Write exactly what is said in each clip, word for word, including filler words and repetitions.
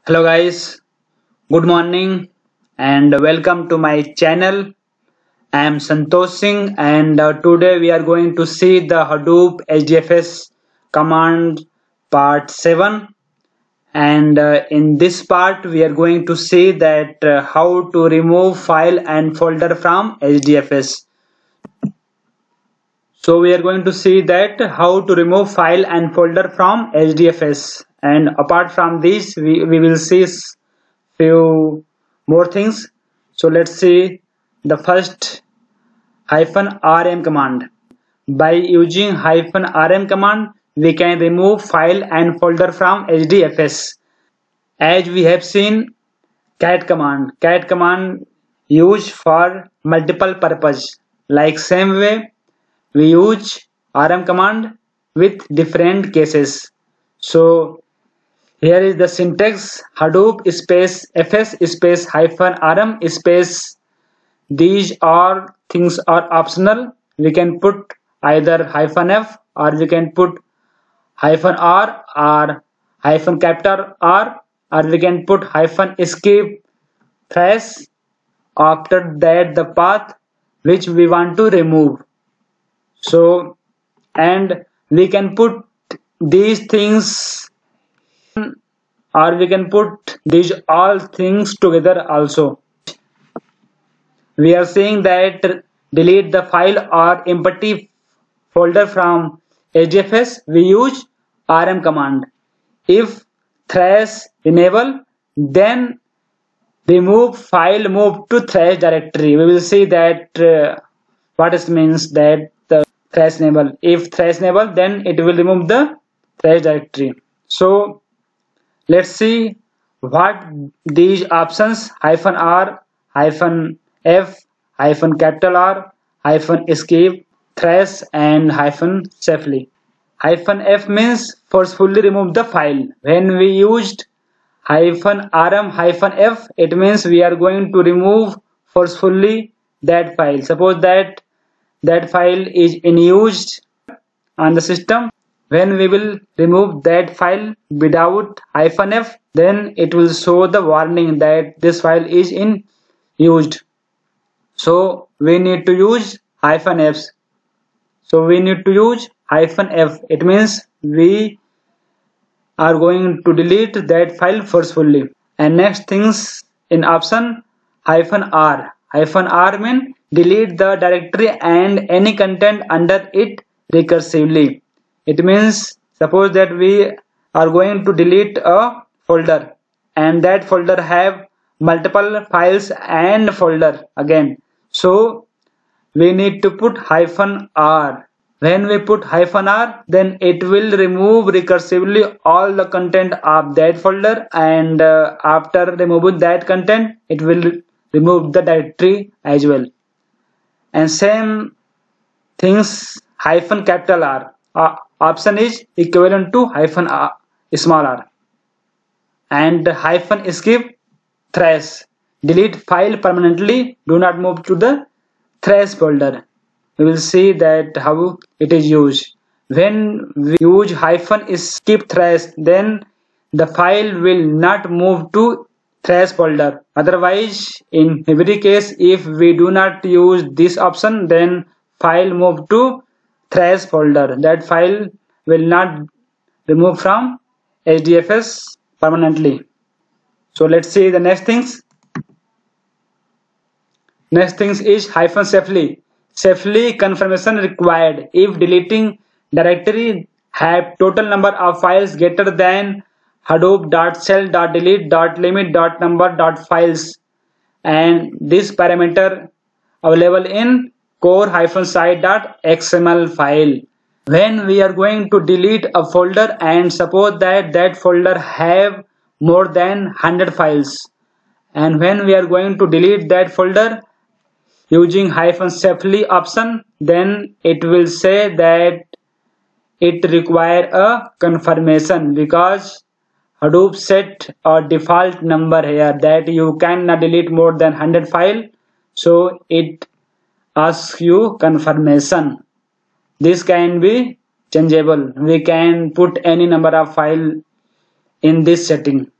Hello guys, good morning and welcome to my channel. I am Santosh Singh and uh, today we are going to see the Hadoop H D F S command part seven, and uh, in this part we are going to see that uh, how to remove file and folder from H D F S. So we are going to see that how to remove file and folder from H D F S, and apart from this we, we will see few more things. So let's see the first hyphen rm command. By using hyphen rm command we can remove file and folder from H D F S. As we have seen, cat command cat command used for multiple purpose. Like same way we use rm command with different cases. So here is the syntax: Hadoop space fs space hyphen rm space. These are things are optional. We can put either hyphen f or we can put hyphen r or hyphen capital R, or we can put hyphen skip trash after that the path which we want to remove. So, and we can put these things, or we can put these all things together also. We are saying that delete the file or empty folder from H D F S, we use rm command. If thrash enable, then remove file move to thrash directory. We will see that uh, what it means that the thrash enable. If thrash enable, then it will remove the thrash directory. So let's see what these options hyphen r, hyphen f, hyphen capital R, hyphen escape, thrash, and hyphen safely. Hyphen f means forcefully remove the file. When we used hyphen rm hyphen f, it means we are going to remove forcefully that file. Suppose that that file is in use on the system. When we will remove that file without hyphen f, then it will show the warning that this file is in used. So we need to use hyphen f. So we need to use hyphen f. It means we are going to delete that file forcefully. And next things in option hyphen r. Hyphen r means delete the directory and any content under it recursively. It means suppose that we are going to delete a folder and that folder have multiple files and folder again. So we need to put hyphen r. When we put hyphen r, then it will remove recursively all the content of that folder, and uh, after removing that content it will remove the directory as well. And same things hyphen capital R. Uh, option is equivalent to hyphen r, small r. And hyphen skip thrash. Delete file permanently. Do not move to the thrash folder. We will see that how it is used. When we use hyphen skip thrash, then the file will not move to thrash folder. Otherwise, in every case, if we do not use this option, then file move to thrash folder. That file will not remove from H D F S permanently. So let's see the next things. Next things is hyphen safely. Safely confirmation required. If deleting directory have total number of files greater than hadoop dot shell dot delete dot limit dot number dot files, and this parameter available in core-site dot x m l file. When we are going to delete a folder and suppose that that folder have more than one hundred files, and when we are going to delete that folder using hyphen safely option, then it will say that it require a confirmation, because Hadoop set a default number here that you cannot delete more than one hundred files, so it asks you confirmation. This can be changeable. We can put any number of file in this setting.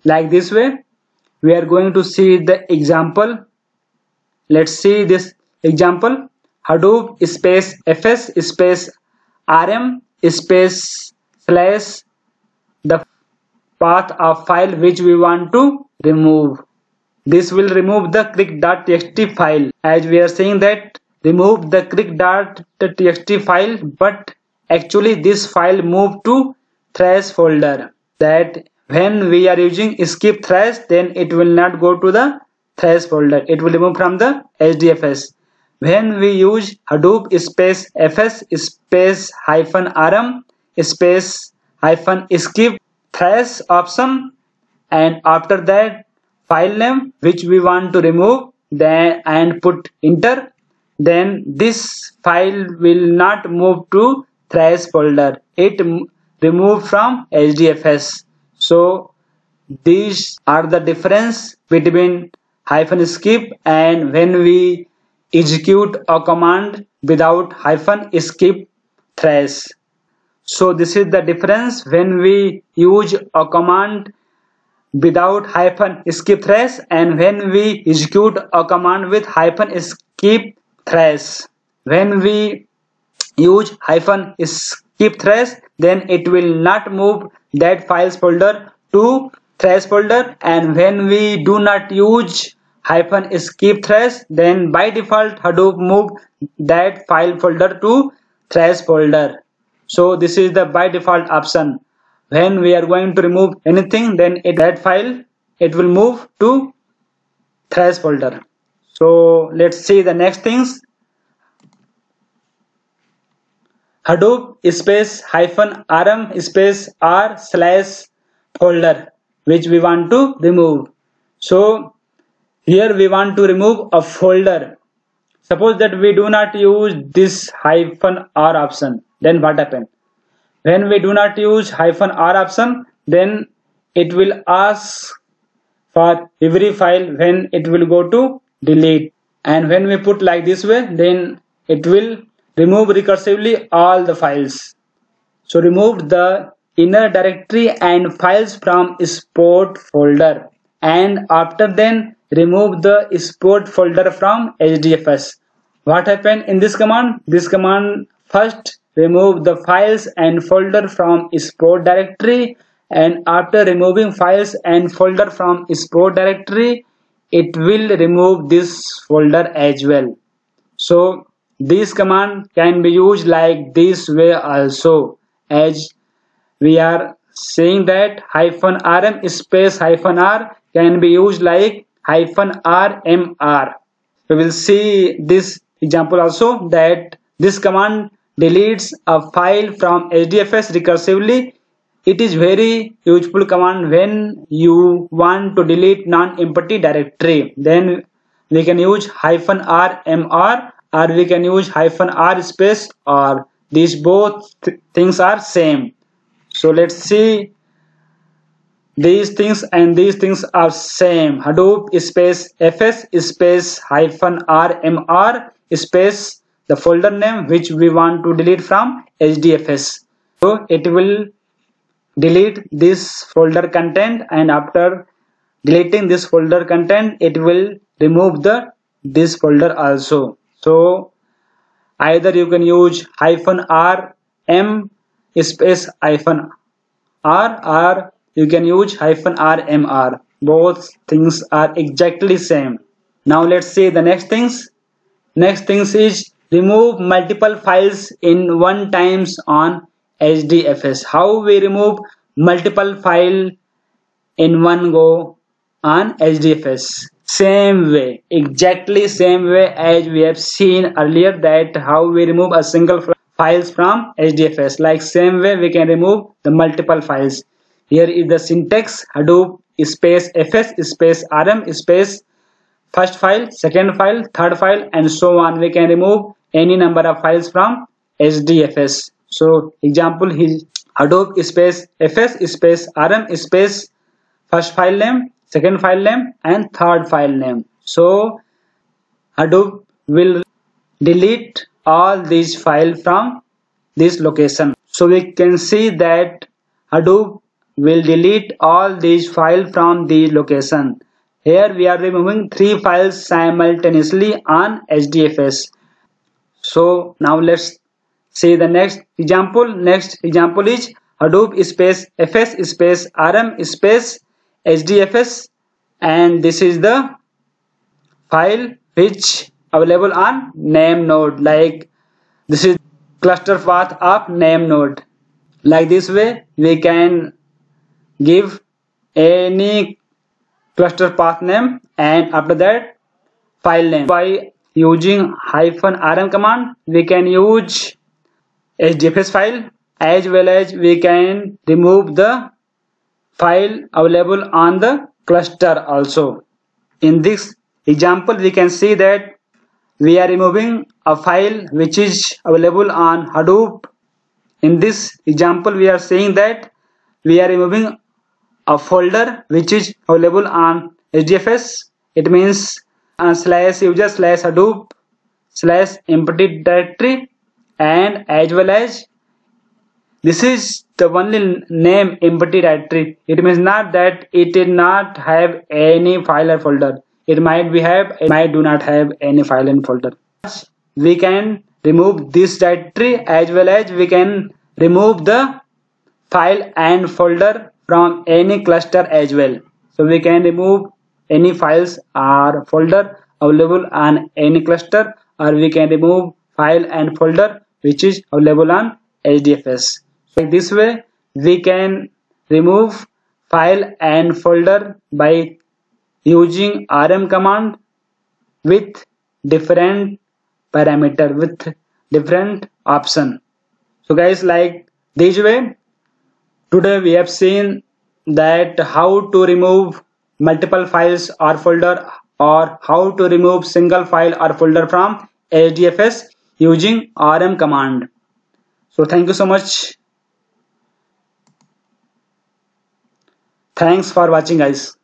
like this way. We are going to see the example. Let's see this example. Hadoop space fs space rm space slash the path of file which we want to remove. This will remove the cric.txt file, as we are saying that remove the cric.txt file, but actually this file moved to trash folder. That when we are using skipTrash, then it will not go to the trash folder. It will remove from the H D F S. When we use Hadoop space fs space hyphen rm space hyphen skip trash option, and after that file name which we want to remove, then and put enter, then this file will not move to trash folder. It removed from H D F S. So these are the difference between hyphen skip and when we execute a command without hyphen skip trash. So this is the difference when we use a command without hyphen skip trash and when we execute a command with hyphen skip trash. When we use hyphen skip trash, then it will not move that files folder to trash folder, and when we do not use hyphen skip trash, then by default Hadoop move that file folder to trash folder. So this is the by default option. When we are going to remove anything, then it, that file it will move to trash folder. So let's see the next things. Hadoop space hyphen rm space r slash folder which we want to remove. So here we want to remove a folder. Suppose that we do not use this hyphen r option, then what happens? When we do not use hyphen r option, then it will ask for every file when it will go to delete, and when we put like this way, then it will remove recursively all the files. So remove the inner directory and files from export folder, and after then remove the export folder from H D F S. What happened in this command? This command first remove the files and folder from export directory, and after removing files and folder from export directory, it will remove this folder as well. So this command can be used like this way also, as we are saying that hyphen rm space hyphen r can be used like hyphen rmr. We will see this example also, that this command deletes a file from H D F S recursively. It is very useful command when you want to delete non-empty directory. Then we can use hyphen rmr, or we can use hyphen r space r. These both th things are same. So let's see, these things and these things are same. Hadoop space fs space hyphen rmr space the folder name which we want to delete from H D F S. So it will delete this folder content, and after deleting this folder content, it will remove the this folder also. So either you can use hyphen r m space hyphen r, or you can use hyphen rmr. Both things are exactly same. Now let's see the next things. Next things is remove multiple files in one times on H D F S. How we remove multiple file in one go on H D F S? Same way, exactly same way as we have seen earlier, that how we remove a single files from H D F S. Like same way we can remove the multiple files. Here is the syntax: Hadoop space fs space rm space first file, second file, third file, and so on. We can remove any number of files from H D F S. So example is Hadoop space fs space rm space first file name, second file name, and third file name. So Hadoop will delete all these files from this location. So we can see that Hadoop will delete all these files from the location. Here we are removing three files simultaneously on H D F S. So now let's see the next example. Next example is Hadoop space fs space rm space H D F S, and this is the file which available on name node. Like this is cluster path of name node. Like this way we can give any cluster path name and after that file name. By using hyphen rm command we can use H D F S file, as well as we can remove the file available on the cluster also. In this example we can see that we are removing a file which is available on Hadoop. In this example we are saying that we are removing a folder which is available on H D F S. It means uh, slash user slash Hadoop slash empty directory, and as well as this is the only name empty directory. It means not that it did not have any file or folder. It might be have, it might do not have any file and folder. We can remove this directory as well as we can remove the file and folder from any cluster as well. So we can remove any files or folder available on any cluster, or we can remove file and folder which is available on H D F S. So this way we can remove file and folder by using rm command with different parameter, with different option. So guys, like this way today we have seen that how to remove multiple files or folder, or how to remove single file or folder from H D F S using rm command. So thank you so much. Thanks for watching guys.